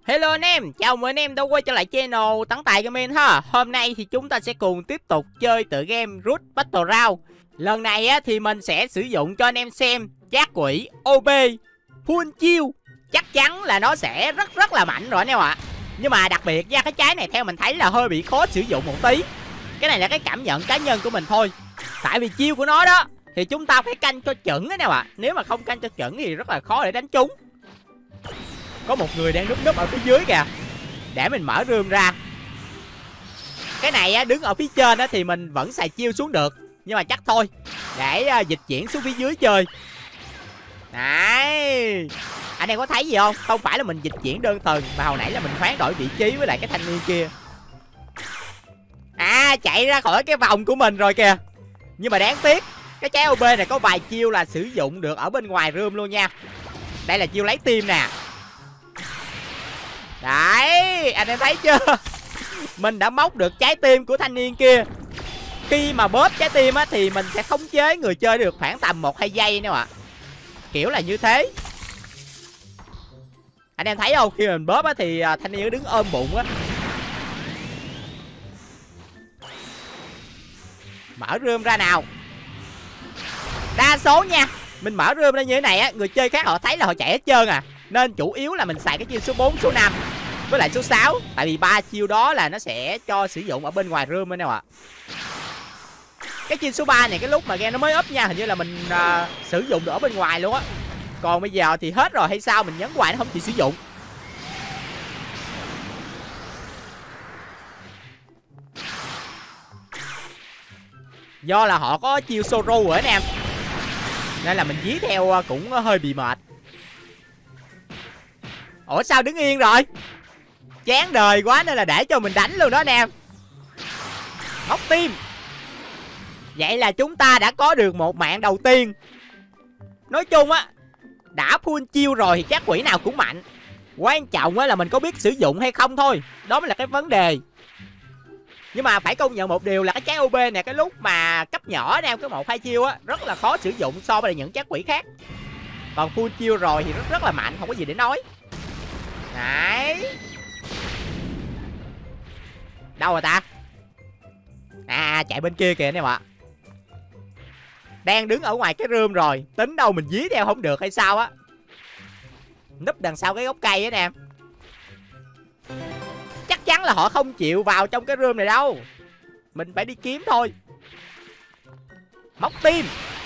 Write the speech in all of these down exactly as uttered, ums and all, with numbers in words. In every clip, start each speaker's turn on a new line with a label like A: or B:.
A: Hello anh em, chào mừng anh em đã quay trở lại channel Tấn Tài Gaming ha. Hôm nay thì chúng ta sẽ cùng tiếp tục chơi tựa game Root Battle Round. Lần này á thì mình sẽ sử dụng cho anh em xem Chát Quỷ ô pê full chiêu. Chắc chắn là nó sẽ rất rất là mạnh rồi anh em ạ. Nhưng mà đặc biệt nha, cái trái này theo mình thấy là hơi bị khó sử dụng một tí. Cái này là cái cảm nhận cá nhân của mình thôi. Tại vì chiêu của nó đó thì chúng ta phải canh cho chuẩn anh em ạ. Nếu mà không canh cho chuẩn thì rất là khó để đánh trúng. Có một người đang núp núp ở phía dưới kìa. Để mình mở room ra. Cái này á, đứng ở phía trên á, thì mình vẫn xài chiêu xuống được. Nhưng mà chắc thôi, để uh, dịch chuyển xuống phía dưới chơi. Đấy. Anh em có thấy gì không? Không phải là mình dịch chuyển đơn thuần, mà hồi nãy là mình hoán đổi vị trí với lại cái thanh niên kia. À, chạy ra khỏi cái vòng của mình rồi kìa. Nhưng mà đáng tiếc, cái trái ô pê này có vài chiêu là sử dụng được ở bên ngoài room luôn nha. Đây là chiêu lấy tim nè. Đấy, anh em thấy chưa? Mình đã móc được trái tim của thanh niên kia. Khi mà bóp trái tim á thì mình sẽ khống chế người chơi được khoảng tầm một hai giây nữa ạ. Kiểu là như thế. Anh em thấy không? Khi mình bóp á thì thanh niên đứng ôm bụng á. Mở room ra nào. Đa số nha, mình mở room ra như thế này á, người chơi khác họ thấy là họ chạy hết trơn à. Nên chủ yếu là mình xài cái chiêu số bốn, số năm với lại số sáu. Tại vì ba chiêu đó là nó sẽ cho sử dụng ở bên ngoài room anh em ạ. Cái chiêu số ba này cái lúc mà game nó mới up nha, hình như là mình uh, sử dụng được ở bên ngoài luôn á. Còn bây giờ thì hết rồi hay sao, mình nhấn hoài nó không chịu sử dụng. Do là họ có chiêu Soru rồi anh em, nên là mình dí theo cũng hơi bị mệt. Ủa sao đứng yên rồi? Chán đời quá nên là để cho mình đánh luôn đó anh em. Móc tim. Vậy là chúng ta đã có được một mạng đầu tiên. Nói chung á, đã full chiêu rồi thì chắc quỷ nào cũng mạnh. Quan trọng á là mình có biết sử dụng hay không thôi. Đó mới là cái vấn đề. Nhưng mà phải công nhận một điều là cái trái ô pê này, cái lúc mà cấp nhỏ nè, cái một hai chiêu á, rất là khó sử dụng so với những trái quỷ khác. Còn full chiêu rồi thì rất rất là mạnh, không có gì để nói. Đấy. Đâu rồi ta? À, chạy bên kia kìa anh em ạ. Đang đứng ở ngoài cái room rồi. Tính đâu mình dí theo không được hay sao á. Núp đằng sau cái gốc cây á nè. Chắc chắn là họ không chịu vào trong cái room này đâu. Mình phải đi kiếm thôi. Móc tim.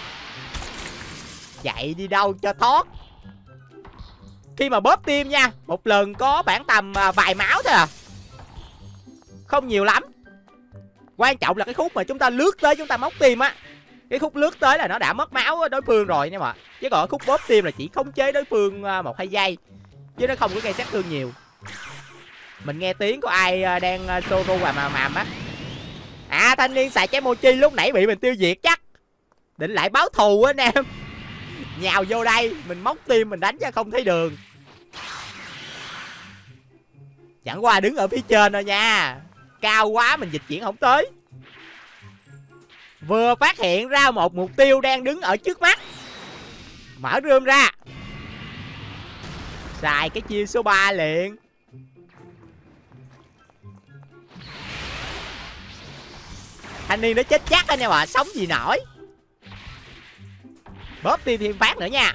A: Chạy đi đâu cho thoát. Khi mà bóp tim nha, một lần có khoảng tầm vài máu thôi à. Không nhiều lắm. Quan trọng là cái khúc mà chúng ta lướt tới chúng ta móc tim á. Cái khúc lướt tới là nó đã mất máu đối phương rồi nha mà. Chứ còn khúc bóp tim là chỉ khống chế đối phương một hai giây, chứ nó không có gây sát thương nhiều. Mình nghe tiếng có ai đang solo và mà màm á. À, thanh niên xài trái mochi lúc nãy bị mình tiêu diệt chắc. Định lại báo thù á anh em. Nhào vô đây, mình móc tim mình đánh cho không thấy đường. Chẳng qua đứng ở phía trên thôi nha. Cao quá mình dịch chuyển không tới. Vừa phát hiện ra một mục tiêu đang đứng ở trước mắt. Mở room ra. Xài cái chiêu số ba liền. Thanh niên nó chết chắc anh em ạ, sống gì nổi. Bóp tim thêm phát nữa nha.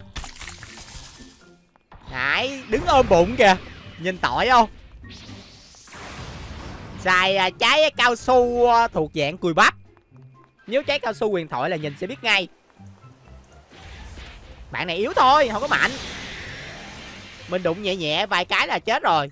A: Đấy, đứng ôm bụng kìa. Nhìn tội không? Xài à, trái cao su à, thuộc dạng cùi bắp. Nếu trái cao su huyền thoại là nhìn sẽ biết ngay. Bạn này yếu thôi, không có mạnh. Mình đụng nhẹ nhẹ vài cái là chết rồi.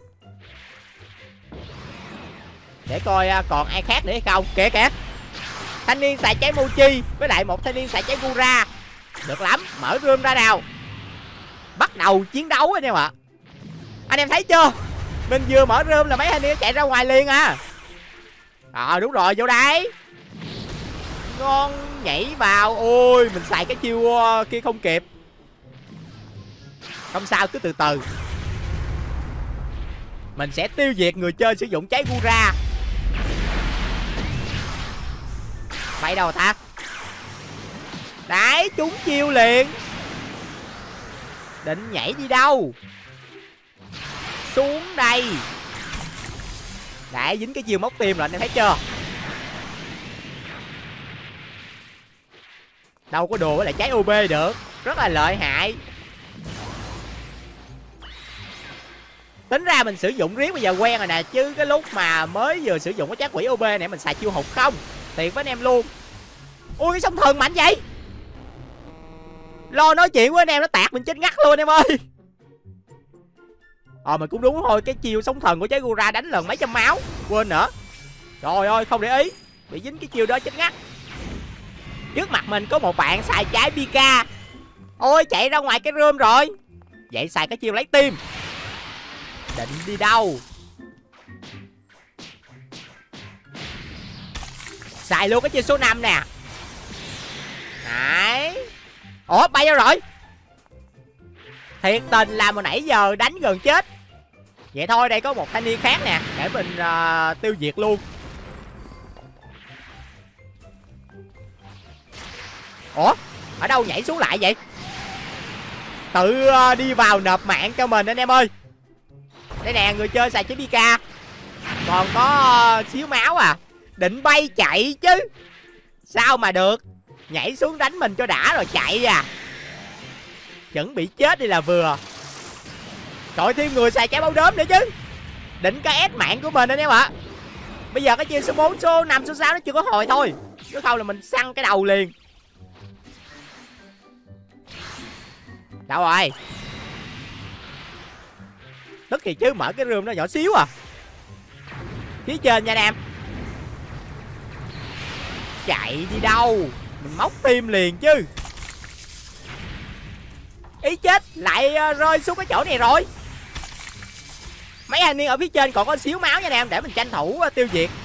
A: Để coi à, còn ai khác nữa hay không. Kìa kìa. Thanh niên xài trái mochi với lại một thanh niên xài trái gura. Được lắm, mở room ra nào. Bắt đầu chiến đấu anh em ạ. Anh em thấy chưa? Mình vừa mở room là mấy thanh niên chạy ra ngoài liền à. Ờ đúng rồi, vô đây. Ngon, nhảy vào. Ôi, mình xài cái chiêu kia không kịp. Không sao, cứ từ từ. Mình sẽ tiêu diệt người chơi sử dụng trái gura. Bay đâu ta? Đấy, trúng chiêu liền. Định nhảy đi đâu? xuống đây. Đã dính cái chiêu móc tim rồi anh em thấy chưa. Đâu có đùa với lại trái u bê được. Rất là lợi hại. Tính ra mình sử dụng riết bây giờ quen rồi nè. Chứ cái lúc mà mới vừa sử dụng cái trái quỷ u bê này mình xài chiêu hụt không. Tiện với anh em luôn. Ui cái sóng thần mạnh vậy. Lo nói chuyện với anh em nó tạt mình chết ngắt luôn anh em ơi. Ờ mình cũng đúng thôi. Cái chiêu sóng thần của trái Gura đánh lần mấy trăm máu. Quên nữa. Trời ơi không để ý. Bị dính cái chiêu đó chết ngắt. Trước mặt mình có một bạn xài trái Pika. Ôi chạy ra ngoài cái room rồi. Vậy xài cái chiêu lấy tim. Định đi đâu. Xài luôn cái chiêu số năm nè. Đấy. Ủa bay đâu rồi. Thiệt tình là hồi nãy giờ đánh gần chết. Vậy thôi đây có một thanh niên khác nè. Để mình uh, tiêu diệt luôn. Ủa ở đâu nhảy xuống lại vậy. Tự uh, đi vào nộp mạng cho mình anh em ơi. Đây nè người chơi xài chiếc Pika. Còn có uh, xíu máu à. Định bay chạy chứ. Sao mà được. Nhảy xuống đánh mình cho đã rồi chạy à. Chuẩn bị chết đi là vừa. Trời thêm người xài trái báo đốm nữa chứ. Định cái ép mạng của mình anh em ạ. Bây giờ cái chia số bốn, số năm, số sáu nó chưa có hồi thôi. Chứ không là mình săn cái đầu liền. Đâu rồi. Tức thì chứ mở cái room nó nhỏ xíu à. Phía trên nha anh em. Chạy đi đâu. Mình móc tim liền chứ. Ý chết. Lại uh, rơi xuống cái chỗ này rồi. Mấy anh niên ở phía trên còn có xíu máu nha anh em. Để mình tranh thủ uh, tiêu diệt.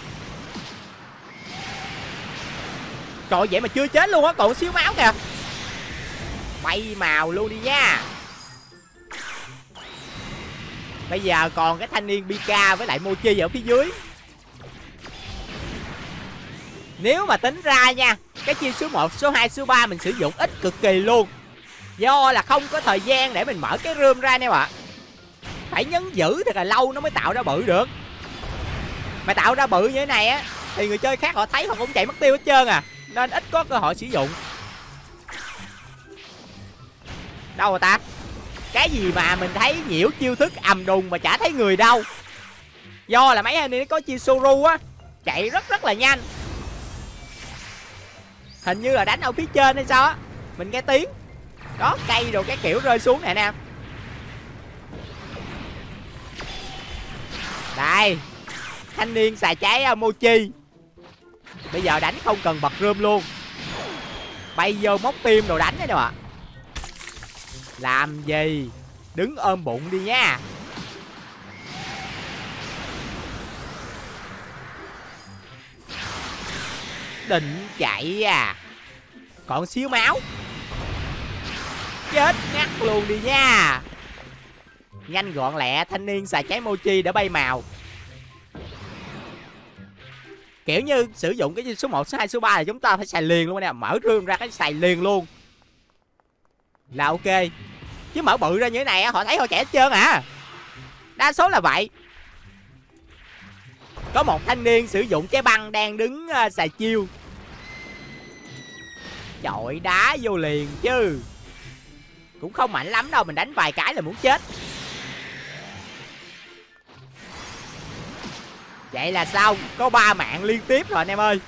A: Trời vậy mà chưa chết luôn á. Còn xíu máu kìa. Bay màu luôn đi nha. Bây giờ còn cái thanh niên Pika với lại Mochi ở phía dưới. Nếu mà tính ra nha. Cái chiêu số một, số hai, số ba mình sử dụng ít cực kỳ luôn. Do là không có thời gian để mình mở cái room ra nè ạ. Phải nhấn giữ thật là lâu nó mới tạo ra bự được. Mà tạo ra bự như thế này á thì người chơi khác họ thấy họ cũng chạy mất tiêu hết trơn à. Nên ít có cơ hội sử dụng. Đâu rồi ta. Cái gì mà mình thấy nhiễu chiêu thức ầm đùng mà chả thấy người đâu. Do là mấy anh ấy có chiêu Soru á. Chạy rất rất là nhanh. Hình như là đánh ở phía trên hay sao á. Mình nghe tiếng. Đó cây rồi cái kiểu rơi xuống nè nè. Đây. Thanh niên xài trái Mochi. Bây giờ đánh không cần bật room luôn. Bay vô móc tim rồi đánh đấy đâu ạ. Làm gì. Đứng ôm bụng đi nha. Định chạy à. Còn xíu máu. Chết ngắt luôn đi nha. Nhanh gọn lẹ. Thanh niên xài trái Mochi để bay màu. Kiểu như sử dụng cái số một, số hai, số ba là chúng ta phải xài liền luôn nè. Mở rương ra cái xài liền luôn là ok. Chứ mở bự ra như thế này họ thấy họ chạy hết trơn à. Đa số là vậy. Có một thanh niên sử dụng trái băng đang đứng uh, xài chiêu. Chọi đá vô liền chứ. Cũng không mạnh lắm đâu. Mình đánh vài cái là muốn chết. Vậy là sao. Có ba mạng liên tiếp rồi anh em ơi.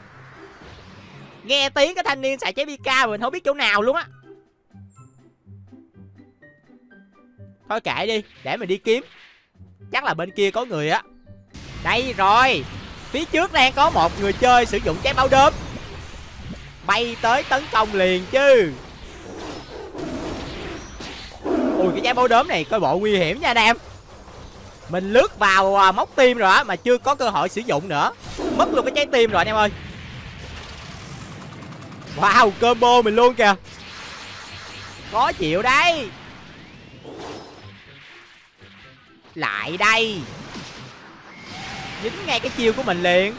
A: Nghe tiếng cái thanh niên xài trái Pika mình không biết chỗ nào luôn á. Thôi kệ đi. Để mình đi kiếm. Chắc là bên kia có người á. Đây rồi. Phía trước đang có một người chơi sử dụng trái báo đốm. Bay tới tấn công liền chứ. Ui cái trái báo đốm này coi bộ nguy hiểm nha anh em. Mình lướt vào à, móc tim rồi á. Mà chưa có cơ hội sử dụng nữa. Mất luôn cái trái tim rồi anh em ơi. Wow combo mình luôn kìa. Khó chịu đấy. Lại đây. Dính ngay cái chiêu của mình liền.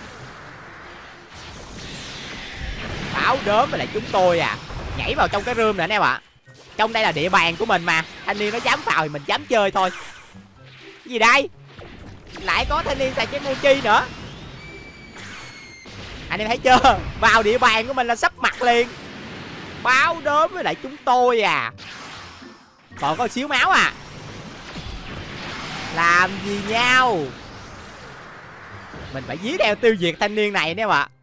A: Báo đốm với lại chúng tôi à. Nhảy vào trong cái room nè anh em ạ. Trong đây là địa bàn của mình mà. Thanh niên nó dám vào thì mình dám chơi thôi. Gì đây? Lại có thanh niên xài trái mochi nữa. Anh em thấy chưa? Vào địa bàn của mình là sắp mặt liền. Báo đốm với lại chúng tôi à. Còn có xíu máu à. Làm gì nhau? Mình phải dí theo tiêu diệt thanh niên này nè mà.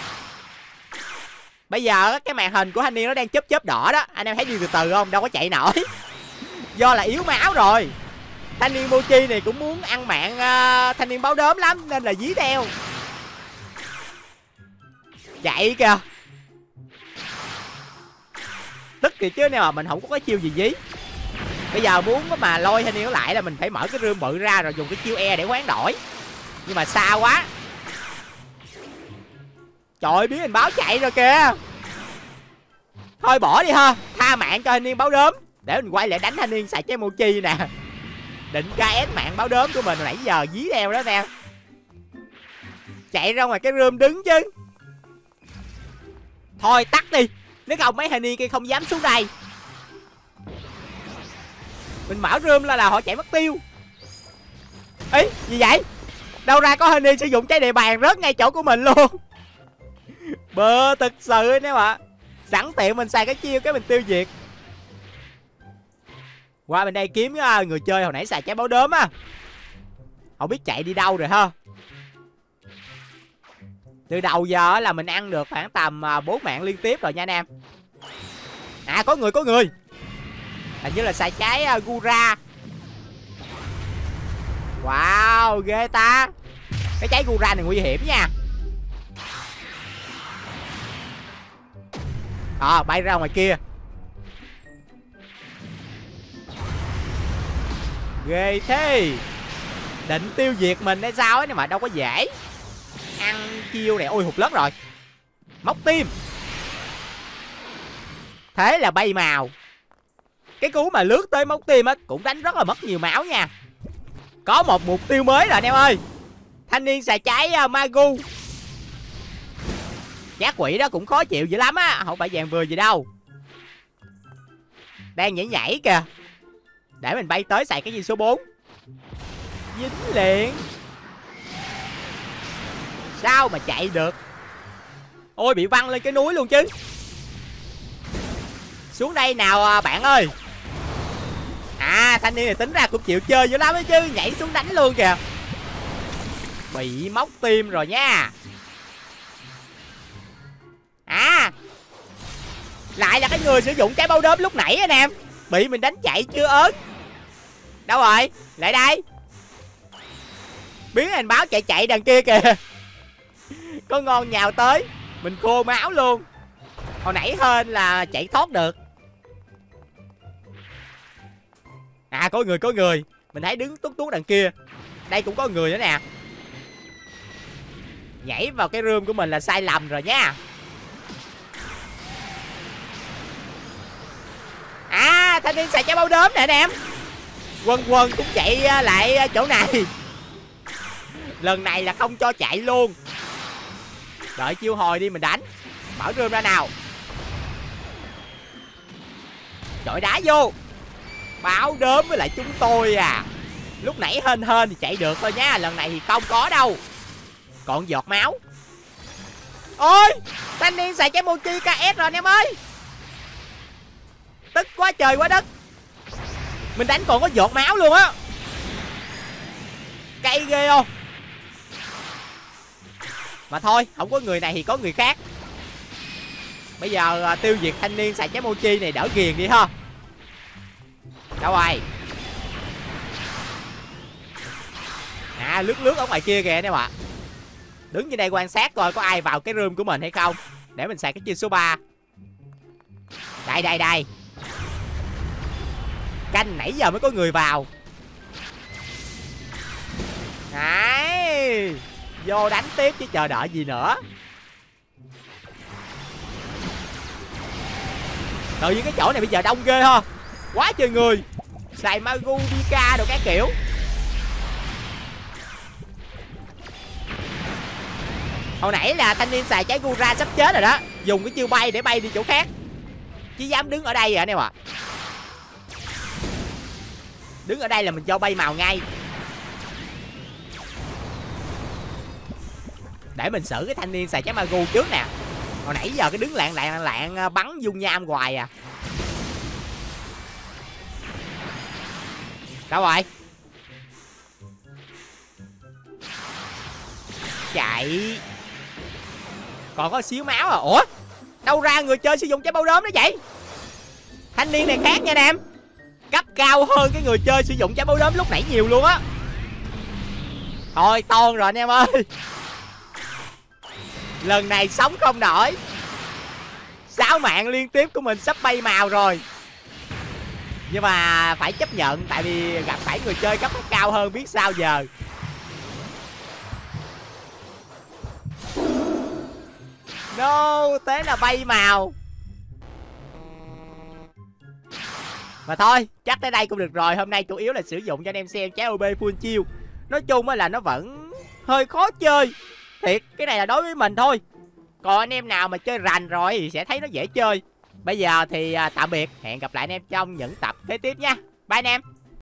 A: Bây giờ cái màn hình của thanh niên nó đang chớp chớp đỏ đó. Anh em thấy đi từ từ không? Đâu có chạy nổi. Do là yếu máu rồi. Thanh niên mochi này cũng muốn ăn mạng uh, thanh niên báo đốm lắm, nên là dí theo. Chạy kìa. Tức kìa chứ, nếu mà mình không có cái chiêu gì dí. Bây giờ muốn mà lôi thanh niên nó lại là mình phải mở cái room bự ra rồi dùng cái chiêu E để hoán đổi. Nhưng mà xa quá. Trời ơi, biến hình báo chạy rồi kìa. Thôi bỏ đi ha. Tha mạng cho thanh niên báo đốm. Để mình quay lại đánh thanh niên xài trái mochi nè. Định ca ét mạng báo đốm của mình hồi nãy giờ dí theo đó nè. Chạy ra ngoài cái room đứng chứ. Thôi tắt đi. Nếu không mấy thanh niên kia không dám xuống đây. Mình mở room là là họ chạy mất tiêu. Ý gì vậy? Đâu ra có thanh niên sử dụng trái địa bàn rớt ngay chỗ của mình luôn. Bơ thực sự nè mà. Sẵn tiện mình xài cái chiêu cái mình tiêu diệt. Qua bên đây kiếm người chơi hồi nãy xài trái báo đốm á. Không biết chạy đi đâu rồi ha. Từ đầu giờ là mình ăn được khoảng tầm bốn mạng liên tiếp rồi nha anh em. À có người có người. Hình như là xài trái uh, Gura. Wow ghê ta. Cái trái Gura này nguy hiểm nha. À bay ra ngoài kia. Ghê thế. Định tiêu diệt mình hay sao ấy, nhưng mà đâu có dễ. Ăn chiêu này. Ôi hụt lớn rồi. Móc tim. Thế là bay màu. Cái cú mà lướt tới móc tim á cũng đánh rất là mất nhiều máu nha. Có một mục tiêu mới rồi anh em ơi. Thanh niên xài trái uh, Magu. Giác quỷ đó cũng khó chịu dữ lắm á. Không phải vàng vừa gì đâu. Đang nhảy nhảy kìa. Để mình bay tới xài cái gì số bốn. Dính liền. Sao mà chạy được. Ôi bị văng lên cái núi luôn chứ. Xuống đây nào bạn ơi. À thanh niên này tính ra cũng chịu chơi dữ lắm ấy chứ. Nhảy xuống đánh luôn kìa. Bị móc tim rồi nha. À lại là cái người sử dụng trái báo đốm lúc nãy anh em. Bị mình đánh chạy chưa ớt. Đâu rồi? Lại đây. Biến hình báo chạy chạy đằng kia kìa. Có ngon nhào tới. Mình khô máu luôn. Hồi nãy hên là chạy thoát được. À có người có người. Mình thấy đứng tút tút đằng kia. Đây cũng có người nữa nè. Nhảy vào cái room của mình là sai lầm rồi nha. À thanh niên xài trái báo đốm nè anh em. Quân quân cũng chạy lại chỗ này. Lần này là không cho chạy luôn. Đợi chiêu hồi đi mình đánh. Mở room ra nào. Chọi đá vô. Báo đốm với lại chúng tôi à. Lúc nãy hên hên thì chạy được thôi nha. Lần này thì không có đâu. Còn giọt máu. Ôi thanh niên xài trái mochi ca ét rồi anh em ơi. Tức quá trời quá đất. Mình đánh còn có giọt máu luôn á. Cay ghê không. Mà thôi không có người này thì có người khác. Bây giờ tiêu diệt thanh niên xài trái mochi này đỡ ghiền đi ha. Đâu rồi. À lướt lướt ở ngoài kia kìa anh em ạ. Đứng trên đây quan sát coi có ai vào cái room của mình hay không. Để mình xài cái chiêu số ba. Đây đây đây. Canh nãy giờ mới có người vào. Đấy. Vô đánh tiếp chứ chờ đợi gì nữa. Tự nhiên cái chỗ này bây giờ đông ghê ha. Quá trời người. Xài Magu, Pika đồ các kiểu. Hồi nãy là thanh niên xài trái Gura sắp chết rồi đó. Dùng cái chiêu bay để bay đi chỗ khác. Chứ dám đứng ở đây rồi anh em ạ. Đứng ở đây là mình cho bay màu ngay. Để mình xử cái thanh niên xài trái Magu trước nè. Hồi nãy giờ cái đứng lạng lạng lạng bắn dung nham hoài à. Đâu rồi? Chạy. Còn có xíu máu à. Ủa? Đâu ra người chơi sử dụng trái bao đốm đó vậy? Thanh niên này khác nha anh em. Cấp cao hơn cái người chơi sử dụng trái báo đốm lúc nãy nhiều luôn á. Thôi ton rồi anh em ơi. Lần này sống không nổi. Sáu mạng liên tiếp của mình sắp bay màu rồi. Nhưng mà phải chấp nhận. Tại vì gặp phải người chơi cấp cao hơn biết sao giờ. No, thế là bay màu. Mà thôi, chắc tới đây cũng được rồi. Hôm nay chủ yếu là sử dụng cho anh em xem trái ô bê full chiêu. Nói chung là nó vẫn hơi khó chơi. Thiệt, cái này là đối với mình thôi. Còn anh em nào mà chơi rành rồi thì sẽ thấy nó dễ chơi. Bây giờ thì à, tạm biệt. Hẹn gặp lại anh em trong những tập kế tiếp nha. Bye anh em.